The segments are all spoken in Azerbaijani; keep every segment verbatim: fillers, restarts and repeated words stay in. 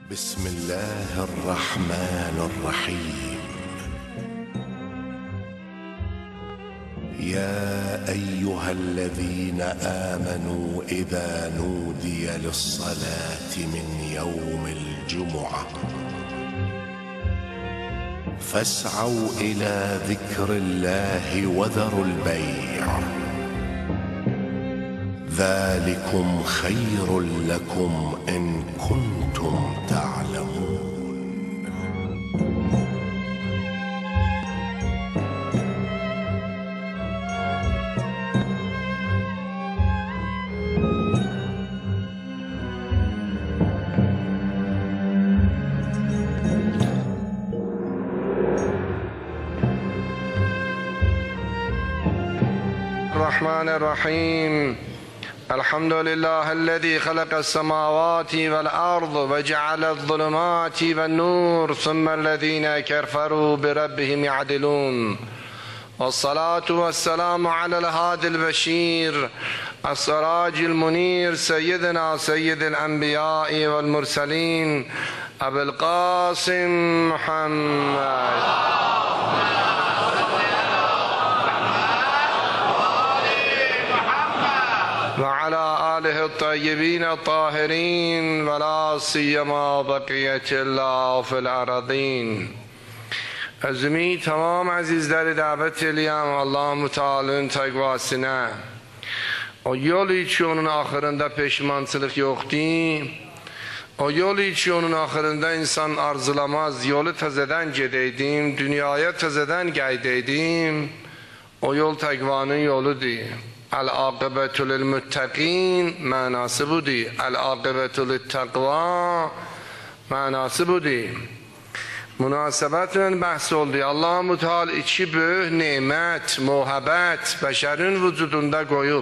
بسم الله الرحمن الرحيم. يا أيها الذين آمنوا إذا نودي للصلاة من يوم الجمعة فاسعوا إلى ذكر الله وذروا البيع ذلكم خير لكم إن كنتم تعلمون. الرحمن الرحيم. الحمد لله الذي خلق السماوات والأرض وجعل الظلمات والنور ثم الذين كفروا بربهم يعدلون. والصلاة والسلام على الهادي البشير السراج المنير سيدنا سيد الأنبياء والمرسلين أبي القاسم محمد وعلى آله الطيبين الطاهرين ولا سيما بقية الله في الأرضين. Özümü tamam azizleri davet edeyim Allah-u Teala'nın takvasına. O yol içi onun ahirinde peşmançılık yoktu. O yol içi onun ahirinde insan arzulamaz. Yolu tezeden gedeydim, dünyaya tezeden geydeydim. O yol takvanın yoludur. El-âkıbetu lil-muttaqîn manası budur. El-âkıbetu lit-takvâ manası budur. Münasebetlə bəhs oldu. Allah-u Teala iki böyük nemət, muhabbət bəşərin vücudunda qoyub.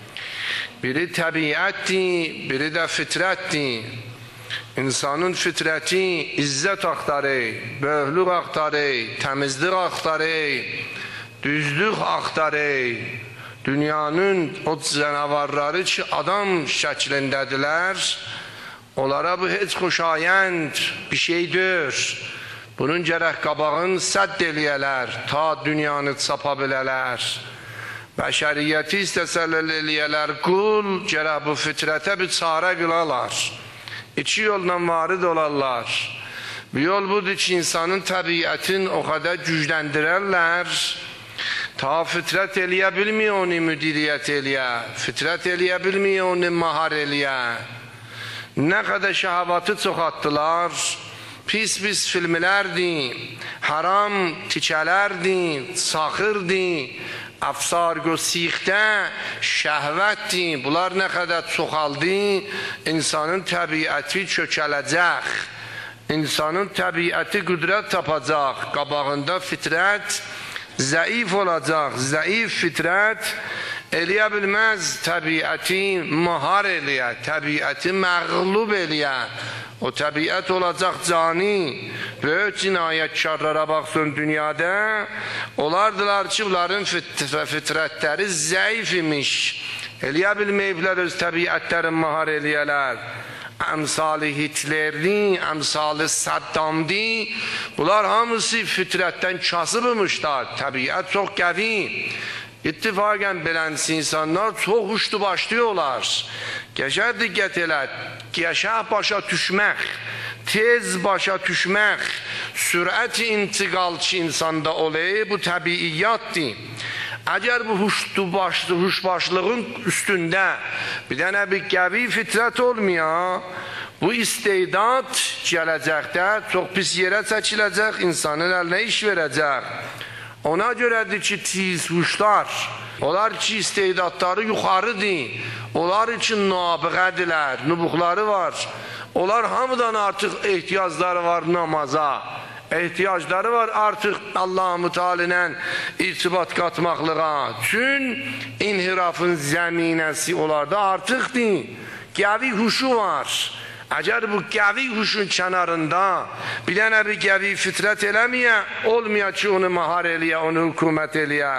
Biri təbiətdir, biri də fitrətdir. İnsanın fitrəti izzət axtarır, böyüklük axtarır, təmizlik axtarır, düzlük axtarır. Dünyanın o canavarları ki adam şəklindədirlər, onlara bu heç xoşayənd bir şeydir. Bunun gərək qabağını sədd eləyələr, ta dünyanı çapa bilələr. Bəşəriyyəti istəsələr eləyələr, qul gərək bu fitrətə bir çarə qılalar. İki yolla varid olarlar. Bir yol budur ki, insanın təbiətin o qədər gücləndirərlər, ta fitrət eləyə bilmiyor onu müdiriyyət eləyə, fitrət eləyə bilmiyor onu mahar eləyə. Nə qədər şəhəvatı çoxatdılar, pis-pis filmlərdir, haram tikələrdir, saxırdır, əfsargö sixdə, şəhvətdir. Bunlar nə qədər çoxaldı, insanın təbiəti çökələcək. İnsanın təbiəti qüdrət tapacaq, qabağında fitrət zəif olacaq. Zəif fitrət eləyə bilməz təbiəti mahar eləyə, təbiəti məğlub eləyə. O təbiət olacaq cani. Böyük cinayətkarlara baxsın dünyada, onlardılar ki, bunların fitrətləri zəif imiş. Eləyə bilməyiblər öz təbiətlərin mahar eləyələr. Əmsali Hitlerli, əmsali Saddamdi, bunlar hamısı fitrətdən kasıb imişlər. Təbiət çox qəvi. İttifaqən beləncə insanlar çox uçdu başlıyorlar. Geçer diqqət elə, geçer başa düşmək, tez başa düşmək, sürət intiqalçı insanda olayı bu təbiiyyatdır. Əgər bu huşbaşlığın üstündə bir dənə bir qəvi fitrət olmaya, bu istedad gələcəkdə çox pis yerə çəkiləcək, insanın əlinə iş verəcək. Ona görədir ki, tiz huşlar, onlar ki, istedadları yuxarıdır, onlar için nabiğədirlər, nubuqları var. Onlar hamıdan artıq ehtiyacları var namaza, ehtiyacları var artıq Allah-u Teala'nın irtibat qatmaqlığa. Çün inhirafın zəminəsi onlarda artıqdır, qəvi huşu var. Əgər bu qəvi huşun kənarında bir dənə bir qəvi fitrət eləməyə, olmaya ki, onu mahar eləyə, onu hükümət eləyə.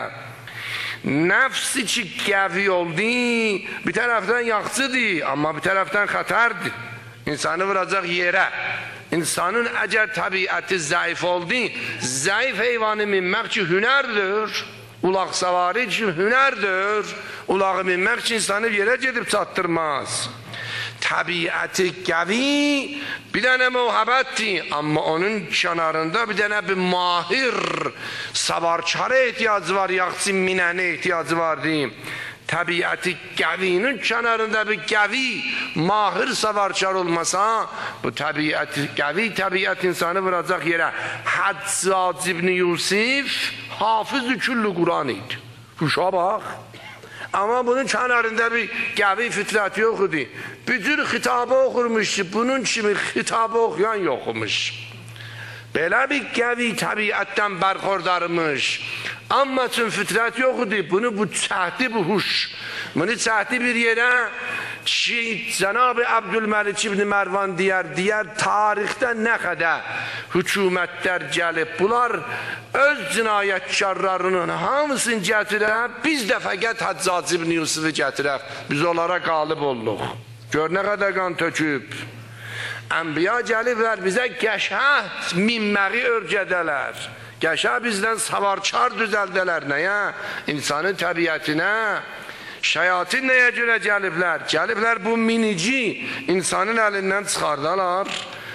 Nəfsi ki qəvi oldu, bir tərəfdən yaxçıdır, amma bir tərəfdən xətərdir. İnsanı vuracaq yerə. İnsanın əgər təbiəti zəif oldu, zəif heyvanı minmək ki hünərdir. Ulaq savari ki hünərdir. Ulağı minmək ki insanı yerə gedib çatdırmaz. Təbiəti qəvi bir dənə muhabbətdir, amma onun kənarında bir dənə bir mahir savarçara ehtiyacı var, yaxçı minənə ehtiyacı var deyim. Təbiəti qəvinin kənarında bir qəvi, mahir savarçar olmasa, bu təbiəti qəvi, təbiət insanı vuracaq yerə. Həccac ibn Yusif hafız-ı küllü Quran idi. Kuşa bax. Amma bunun kənarında bir qəvi fitrəti yox idi. Bütün xitabı oxurmuş ki, bunun kimi xitabı oxuyan yoxmuş. Belə bir qəvi təbiətdən bərxordarmış. Amma üçün fitrət yox idi. Bunu bu çəhdi, bu huş. Bunu çəhdi bir yerə ki, Cənab-ı Abdülməlik ibn Mərvan deyər, deyər, tarixdə nə qədər hükümətlər gəlib. Bunlar öz cinayətkarlarının hamısını gətirək, biz də fəqət Həccac ibn Yusufu gətirək. Biz onlara qalib olduq. Gör nə qədər qan töküb. Ənbiya gəliblər, bizə qəşəng minməyi örgədələr. Qəşəng bizdən savarçar düzəldələr. Nəyə? İnsanın təbiətinə. Şəyatin nəyə görə gəliblər? Gəliblər bu minici insanın əlindən çıxardalar.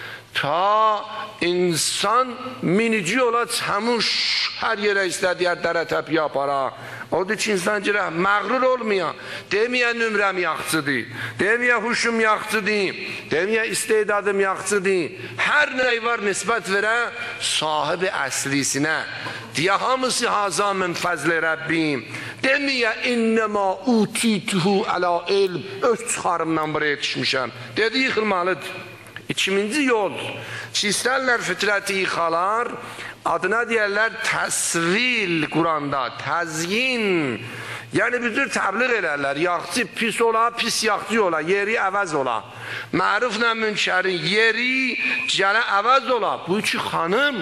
Ta insan minici ola çəmuş, hər yerə istədiyə dərə təpiyə apara. Odur ki, insan girək, məğrur olmayan, deməyə nümrəm yaxçıdır, deməyə huşum yaxçıdır, deməyə istedadım yaxçıdır. Hər nəy var nisbət verə sahibi əslisinə. Deyə hamısı haza min fəzli Rəbbim. Deməyə innəmə utituhu əla ilm. Öz çıxarımdan buraya yetişmişəm. Dedi, yıxılmalıdır. İkinci yol, ki istərlər fitrəti yıxalar, adına deyərlər təsvil Quranda, təzyin. Yəni büdür təbliğ elərlər, yaxçı pis ola, pis yaxçı ola, yeri əvəz ola. Məruflə münşərin yeri gələ əvəz ola. Bu iki xanım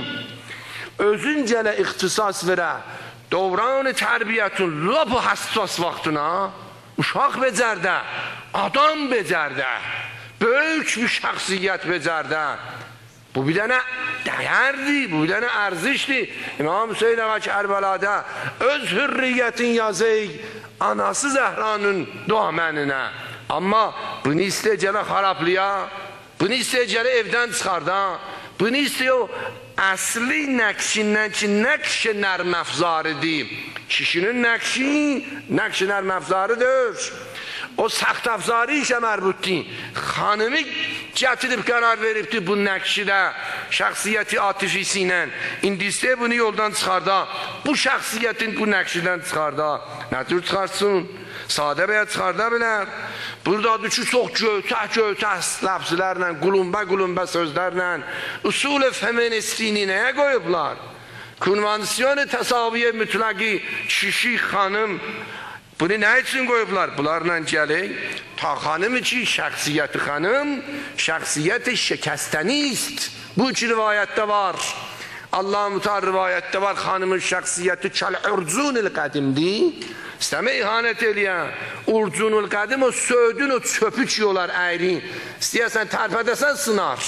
özün gələ ixtisas verə, dövran-ı tərbiyyətun lap həssas vaxtına, uşaq becərdə, adam becərdə, böyük bir şəxsiyyət becərdə. Bu bir dənə dəyərdir, bu bir dənə ərzişdir. İmam Hüseyin Ağa Kərbəlada öz hürriyyətin yazıyıq anası Zəhranın doğməninə. Amma bunu istəyəcələ xarabliya, bunu istəyəcələ evdən çıxarda, bunu istəyə o əsli nəqşindən ki, nəqş-i nərməfzarıdır. Kişinin nəqşi, nəqş-i nərməfzarıdır. O saxt afzari işə mərbutdir. Xanımı gətirib qərar veribdir bu nəqşidə, şəxsiyyəti atifisi ilə. İndi istəyə bunu yoldan çıxarda, bu şəxsiyyətin bu nəqşidən çıxarda. Nə tür çıxarsın? Sadə bəyə çıxarda bilər. Buradadır ki, çox göytə-göytə ləfzlərlə, qulumba-qulumba sözlərlə usul-i feministini nəyə qoyublar? Konvansiyon-i təsaviyə mütləqi kişi, xanım, bunu nə üçün qoyublar? Bunlarla gələk, ta xanım ki, şəxsiyyəti xanım, şəxsiyyəti şəkəstənist. Bu iki rivayətdə var. Allah-u Mutar rivayətdə var, xanımın şəxsiyyəti kəl-urcunul qədimdir. İstəmə ihanət eləyən, urcunul qədim o söydün, o çöpü ki olar əyrin. İstəyəsən tərpədəsən sınar.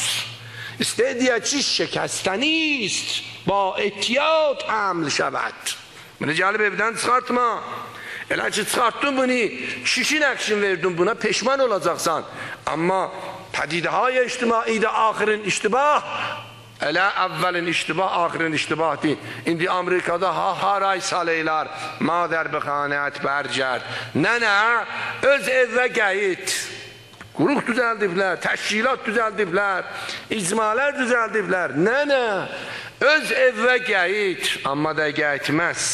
İstəyə ki, şəkəstənist, ba ehtiyat həml şəbəd. Bunu gəlib evdən çıxartma. Elə ki, çıxartdın bunu, şişin əkshin verdin buna, peşman olacaqsan. Amma pədidəhay ictimaidə axirin iştibah, elə əvvəlin iştibah, axirin iştibahdır. İndi Amerikada ha haray saleylər, madər bixanət bərgərd. Nənə, öz evvə qəyid. Quruq düzəldiblər, təşkilat düzəldiblər, icmalər düzəldiblər. Nənə, öz evvə qəyid, amma da qəyitməz.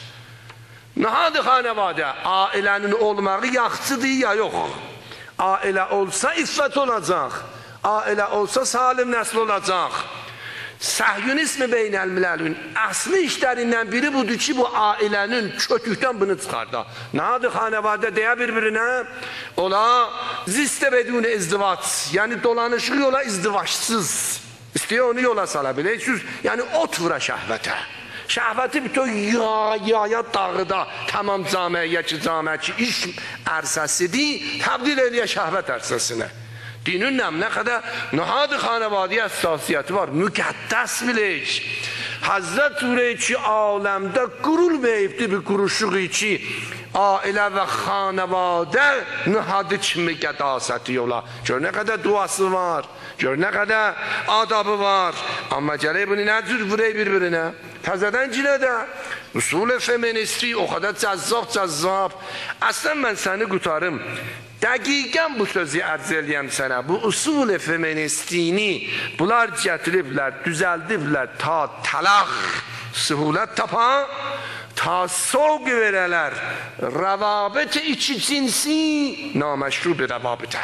Nahadı xanəvadə, ailənin olmağı yaxçıdır ya yox. Ailə olsa iffət olacaq, ailə olsa salim nəsl olacaq. Səhyunizmi beynəlmiləlün əsli işlərindən biri budur ki, bu ailənin kötükdən bunu çıxarda. Nahadı xanəvadə deyə bir-birinə, ola zistə bedun izdivac, yəni dolanışıq yola izdivaçsız. İstəyə onu yola sala bilir. Yəni ot vura şəhvətə. Şəhvəti bütün yaya dağıda, tamam camiyə ki, camiyə ki, iş ərsəsidir, təbdil eləyə şəhvət ərsəsinə. Dinin ne kadar nihad xanavadi hassasiyeti var. Mükaddes bilik. Hazret Ure ki alemde kurulmayıbdı bir kuruşluğu ki aile ve xanavade nihadı kimi qədasəti yola. Gör ne kadar duası var. Gör ne kadar adabı var. Ama gələk bunu ne cür vurey birbirine. Təzədən gilə də usul feministi o kadar cəzzab cəzzab. Aslında ben seni kurtarım. Dəqiqən bu sözü ərz eləyəm sənə. Bu usul feministini bunlar gətiriblər, düzəldiblər ta talaq, sühulət tapan, ta soğ verələr. Rəvabət iki cinsi naməşru bir rəvabətə.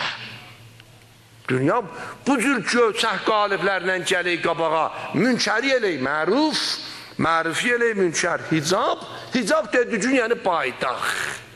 Dünya bu cür göçək qaliblərlə gəlir qabağa. Münçəri elək, məruf, mərufi elək, münçər. Hicab, hicab dediğin yəni baydaq.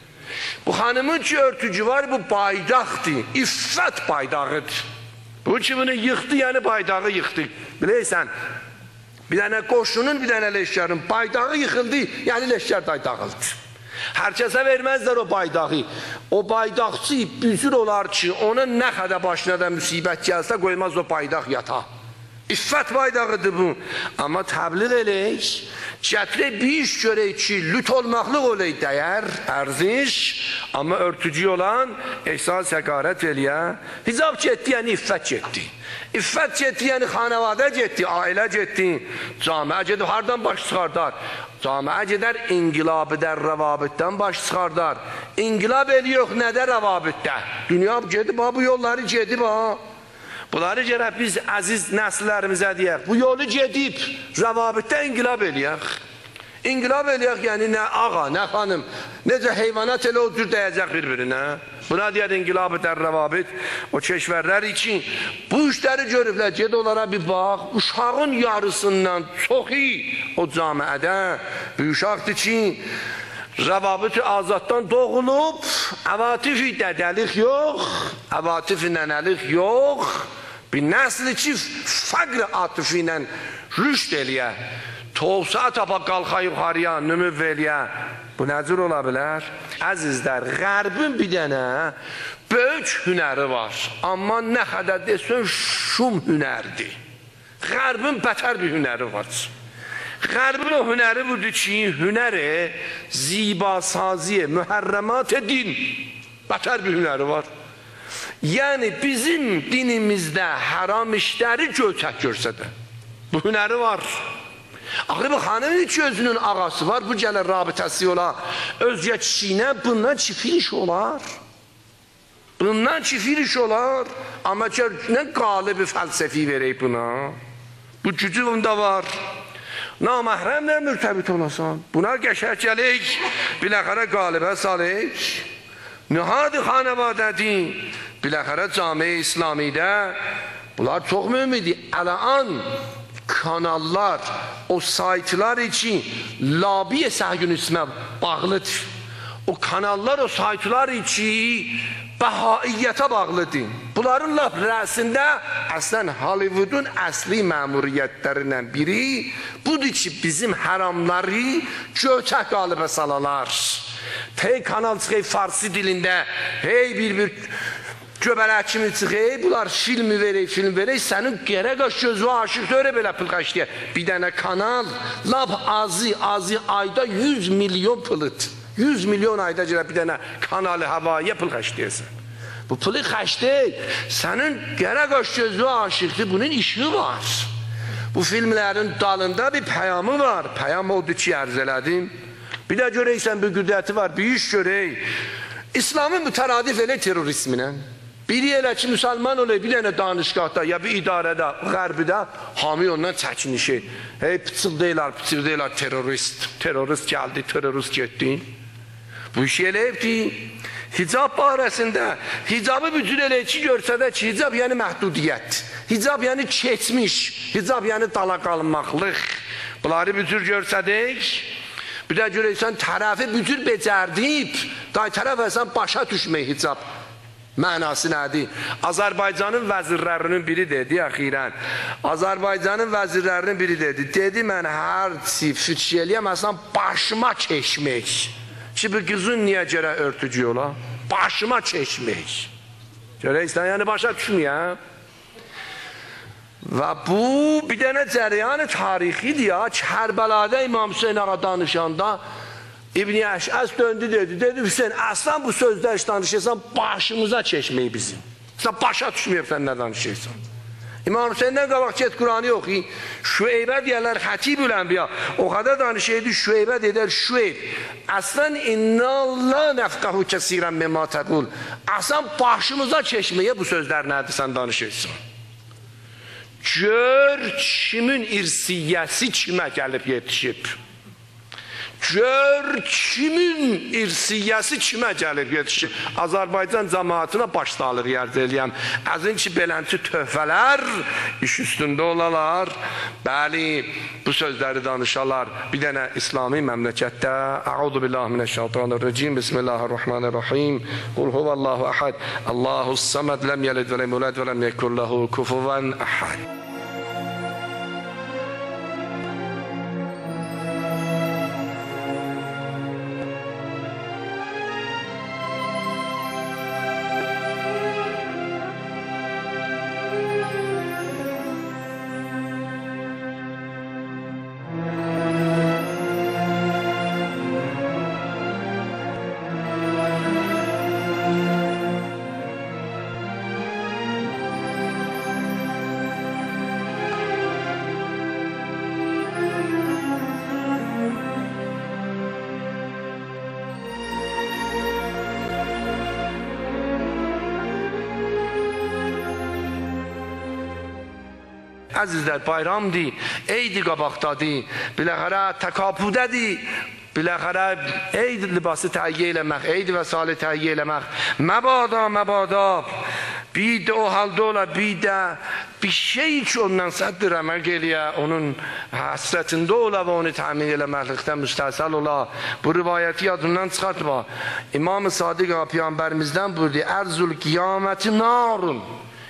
Bu hanımın ki örtücü var, bu baydaqdır, iffət baydağıdır. Bu ki bunu yıxdı, yəni baydağı yıxdı. Biləysən, bir dənə qoşunun, bir dənə leşkərin baydağı yıxıldı, yəni leşkər dağıldı. Hər kəsə verməzlər o baydağı. O baydaqçı büzür olar ki, ona nə qədər başına da müsibət gəlsə, qoymaz o baydaq yata. İffət baydağıdır bu. Amma təbliğ elək, gətirək bir iş görək ki, lüt olmaqlıq olək dəyər, ərziş, amma örtücü olan ehsas həqarət eləyə. Hicab getdi, yəni iffət getdi. İffət getdi, yəni xanavadə getdi, ailə getdi. Camiə gedib, hardan baş çıxardar? Camiə gedər, inqilab edər, rəvabitdən baş çıxardar. İnqilab eliyox, nədə rəvabitdə? Dünya gedib, bu yolları gedib, ha. Bunları gərək biz əziz nəsillərimizə deyək. Bu yolu gedib, rəvabitdə inqilab eləyək. İnqilab eləyək, yəni nə ağa, nə xanım, necə heyvanat elə o cür dəyəcək bir-birinə. Buna deyək inqilab edər rəvabit. O keşvərlər için bu işləri görüblər, ged onlara bir bax. Uşağın yarısından çoxu o camiədə bir uşaqdır ki, rəvabit-i azaddan doğulub, əvatif-i dədəlik yox, əvatif-i nənəlik yox, bir nəsli ki, fəqr atifi ilə rüşd eləyə, toğsa tapa qalxa yuxarıya, nümüv eləyə. Bu nəcür ola bilər? Əzizlər, qərbin bir dənə böyük hünəri var, amma nə qədər desən şum hünərdir. Qərbin bətər bir hünəri var. Qərbin o hünəri budur ki, hünəri zibasaziyə, mühərrəmat din, bətər bir hünəri var. Yəni bizim dinimizdə haram işləri göçək görsə də, bu hünəri var. Axı bu xanımın ki özünün ağası var, bu gələr rabitəsi ola, özgə kişiyinə bundan çifir iş olar. Bundan çifir iş olar, amma ki nə qalibi fəlsəfi verək buna, bu gücü bunda var. Namahrəmlə mürtəbit olasan. Buna qəşər gəlik, biləxərə qalibə salik. Nihad-ı xanavadədir, biləxərə cami-i İslamidə. Bunlar çox mühümdir. Ələ-an kanallar, o saytlar için labiyə səhgün ismə bağlıdır. O kanallar, o saytlar için bəhaiyyətə bağlıdır. Bunların laf rəsində əslən Hollywoodun əsli məmuriyyətlərindən biri budur ki, bizim haramları göçək qalibə salalar. Hey kanal çıxıb farsi dilində, hey bir-bir göbələk kimi çıxıb, bunlar filmi verək, film verək, sənin gərək gözü aşıq öyle belə pılqaşdıya. Bir dənə kanal, laf azı, azı ayda yüz milyon pılıt. yüz milyon ayda girə bir dənə kanalı havaya pul xəşdəyəsən. Bu pulu xəşdək, sənin gərək gözü aşıqdır, bunun işi var. Bu filmlərin dalında bir pəyamı var. Pəyam oldu ki, ərz elədim. Bir də görəksən bir qüdrəti var, bir iş görək. İslamı mütəradif elə terrorizminə. Biri elə ki, müsəlman olayı bir dənə danışqaqda, ya bir idarədə, qərbidə, hami ondan çəkinişi. Hey, pıçıl deyilər, pıçıl deyilər, terörist. Terörist gəldi, terörist getdi. Bu işi eləyibdir. Hicab barəsində, hicabı bütün eləyiki görsə də ki, hicab yəni məhdudiyyət. Hicab yəni keçmiş, hicab yəni dala qalmaqlıq. Bunları bütün görsədik, bir də görəksən tərəfi bütün becərdib, day tərəf əsən başa düşmək hicab. Mənası nədir? Azərbaycanın vəzirlərinin biri dedi, əxirən. Azərbaycanın vəzirlərinin biri dedi. Dedi, mən hər si füçiyəliyəm, əsən başıma keçmək. Ki, bir qızın niyə görə örtücü ola? Başıma keçmək. Görəksən, yəni başa düşməyəm. Və bu bir dənə cəryan tarixidir ya. Kərbəlada İmam Hüseyin ağa danışanda İbn-i Əşəs döndü dedi. Dedi Hüseyin, əslan bu sözdə iş danışırsan, başımıza çeşmeyi bizim. Sən başa düşməyəbsən nə danışırsan. İmam Hüseyin'den qabaq get Kur'an'ı oxuyun. Şüeybə deyərlər Xətibül Ənbiya. O qədər danışırdı, Şüeybə deyər Şüeyb. Əslan inna la nəfqəhu kəsirən mimma təqul. Əslan başımıza çeşməyə bu sözlər nədir sən danışırsan. Gör kimin irsiyyəsi kimə gəlib yetişib. Gör kimin irsiyyəsi kimə gəlib yetişib. Azərbaycan cəmaatına başsağlığı yardım eləyəm. Əzin ki, belənti töhfələr iş üstündə olalar. Bəli, bu sözləri danışalar. Bir dənə İslami məmləkətdə Əuzu billahi mineşşeytanirracim. Bismillahirrahmanirrahim. Qul huvallahu əhəd. Allahus-saməd. Ləm yəlid və ləm yulad və ləm yekun lehu kufuven əhəd. Əzizlər, bayramdır, eydi qabaqdadır, biləxərə təkapüdədir, biləxərə eyd libası təhiyyə eləmək, eyd vəsalı təhiyyə eləmək, məbada, məbada, bir də o halda ola, bir də bir şey ki ondan səddir əmək eləyə, onun həsrətində ola və onu təmin eləməklikdən müstəsəl ola. Bu rivayəti yadından çıxartma. İmam-ı Sadiq Peyğəmbərimizdən buyurdu, ərzul qiyaməti narun.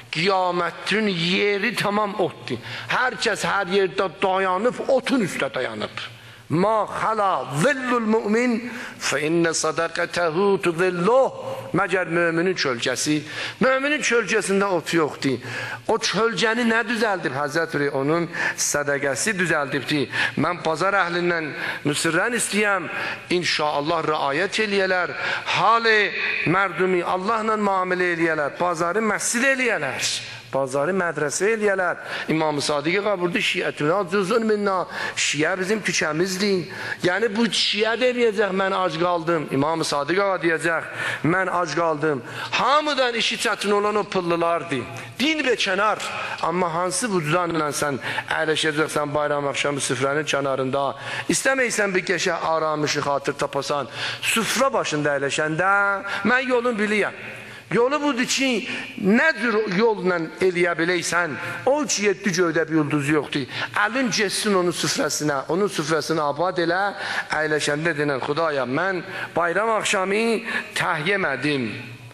Qiyamətin yeri tamam otdur. Hər kəs hər yerdə dayanıb, otun üstə dayanıb. Ma xala zillul mümin fe inne sadaqatahu tuzilluh. Məgər möminin kölgəsi, möminin kölgəsində ot yoxdur. O kölgəni nə düzəldib? Həzrət onun sədaqəsi düzəldibdir. Mən bazar əhlindən müsirrən istəyəm, inşallah rəayət eləyələr, hali mərdumi Allahla müamilə eləyələr, bazarı məscid eləyələr, bazarı mədrəsə eləyələr. İmam-ı Sadiqə qaburdu, şiətünə cüzün minna, şiə bizim tükəmizdir. Yəni bu şiə deməyəcək, mən ac qaldım. İmam-ı Sadiqə deyəcək, mən ac qaldım. Hamıdan işi çətin olan o pıllılardır. Din və kənar. Amma hansı vücudanla sən əyləşəcəksən bayram axşamı süfrənin kənarında, istəməysən bir qəşə aramışı xatır tapasan, süfrə başında əyləşəndə mən yolun biliyəm. Yolu budur ki, nə cür yolla eləyə biləysən, o ki, yeddi göydə bir ulduz yoxdur. Əlin geçsin onun süfrəsinə, onun süfrəsini abad elə, əyləşəndə denən, Xudaya, mən bayram axşamı təhyemədim.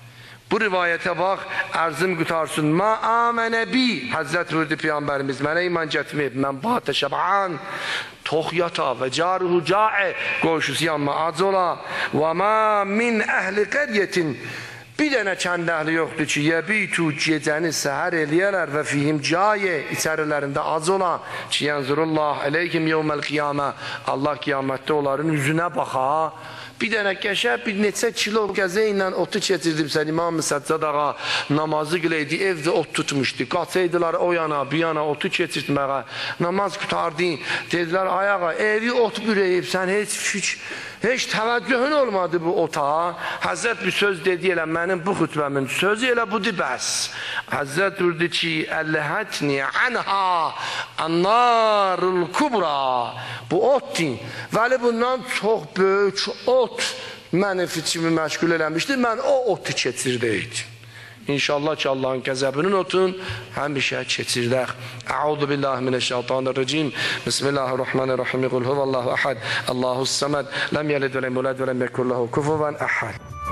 Bu rivayətə bax, ərzim qutarsın. Ma amənə bi, Həzrət Rüdü Peyğəmbərimiz, mənə iman getməyib, mən batə şəbən, tox yata və caruhu caə, qoşusu yanma ac ola, və ma min əhli qəriyyətin, bir dənə kənd əhli yoxdur ki, yəbitu gecəni səhər eləyərlər və fihim cayə, içərilərində ac olan ki, yənzurullah əleykim yevməl qiyamə, Allah qiyamətdə onların üzünə baxa, bir dənə qəşə, bir neçə kilo qəzə ilə otu keçirdim sən İmam-ı Səccad ağa, namazı qiləydi, evdə ot tutmuşdu, qaçaydılar o yana, bir yana otu keçirtməyə, namaz qutardı, dedilər, ayağa, evi ot bürəyib, sən heç fik, heç təvəccühün olmadı bu ota. Həzrət bir söz dedi elə, mənim bu xütbəmin sözü elə budur bəs. Həzrət durdu ki, ələhətni anha annarul kubra. Bu otdur. Vəli bundan çox böyük ot mənim fikrimi məşğul eləmişdi. Mən o otu keçirdəydim. İnşallah ki, Allahın qəzəbinin otun həmişə keçirdək. Əuzu billahi mineşşeytanirracim. Bismillahirrahmanirrahim. Qul huvallahu əhəd. Allahus-saməd. Ləm yəlid və ləm yulad və ləm yekun lehu kufuven əhəd.